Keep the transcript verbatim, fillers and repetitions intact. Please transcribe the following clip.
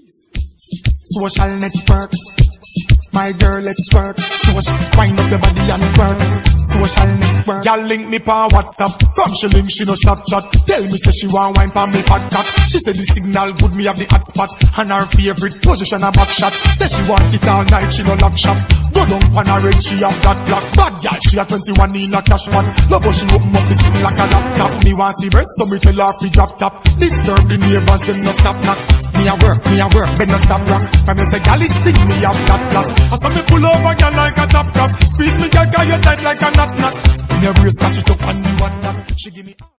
Social network. My girl, let's work. Social, wind up your body and work. Social network. Y'all link me pa WhatsApp. From she link, she no Snapchat. Tell me say she want wine pa me fat cat. She say the signal good, me have the hot spot. And her favorite position a back shot. Say she want it all night, she no lock shop. Go down pan her red, she have that black. Bad girl, she a twenty-one in a cash man. Love how she open up the screen like a laptop. Me want see breast, so me tell her fi drop top. Disturb the neighbors, them no stop knock. Me a work, me a work, but no stop rock. When me say gal is sting, me have that black. I saw me pull over gal like a top cap. Squeeze me gal, gal you tight like a knot knot. In your brace, catch it up and you want that. She give me